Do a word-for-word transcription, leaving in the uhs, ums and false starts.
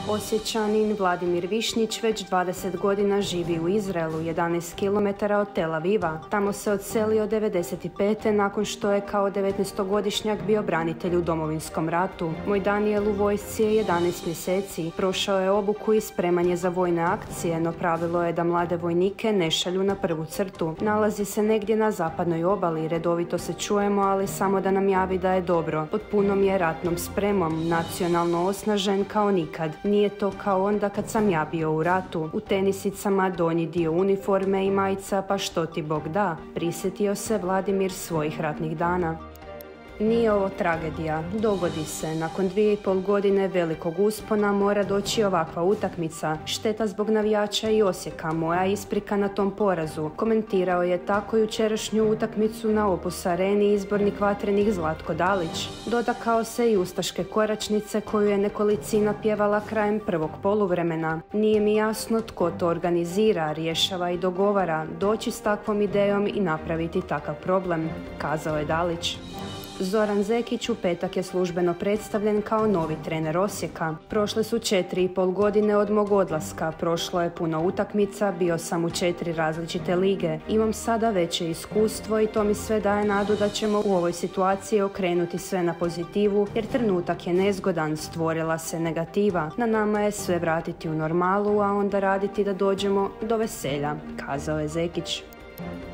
Osječanin Vladimir Višnjić već dvadeset godina živi u Izraelu, jedanaest kilometara od Tel Aviva. Tamo se odselio devedeset pete nakon što je kao devetnaestogodišnjak bio branitelj u Domovinskom ratu. Moj Daniel u vojsci je jedanaest mjeseci. Prošao je obuku i spreman je za vojne akcije, no pravilo je da mlade vojnike ne šalju na prvu crtu. Nalazi se negdje na zapadnoj obali, redovito se čujemo, ali samo da nam javi da je dobro. Pod punom je ratnom spremom, nacionalno osnažen kao nikad. Nije to kao onda kad sam ja bio u ratu. U tenisicama, donji dio uniforme i majica, pa što ti Bog da, prisjetio se Vladimir svojih ratnih dana. Nije ovo tragedija, dogodi se. Nakon dvije i pol godine velikog uspona mora doći ovakva utakmica. Šteta zbog navijača i Osijeka, moja isprika na tom porazu. Komentirao je tako jučerašnju utakmicu na Opus Areni izbornik Vatrenih Zlatko Dalić. Dotakao se i ustaške koračnice koju je nekolicina pjevala krajem prvog poluvremena. Nije mi jasno tko to organizira, rješava i dogovara, doći s takvom idejom i napraviti takav problem, kazao je Dalić. Zoran Zekić u petak je službeno predstavljen kao novi trener Osijeka. Prošle su četiri i pol godine od mog odlaska, prošlo je puno utakmica, bio sam u četiri različite lige. Imam sada veće iskustvo i to mi sve daje nadu da ćemo u ovoj situaciji okrenuti sve na pozitivu, jer trenutak je nezgodan, stvorila se negativa. Na nama je sve vratiti u normalu, a onda raditi da dođemo do veselja, kazao je Zekić.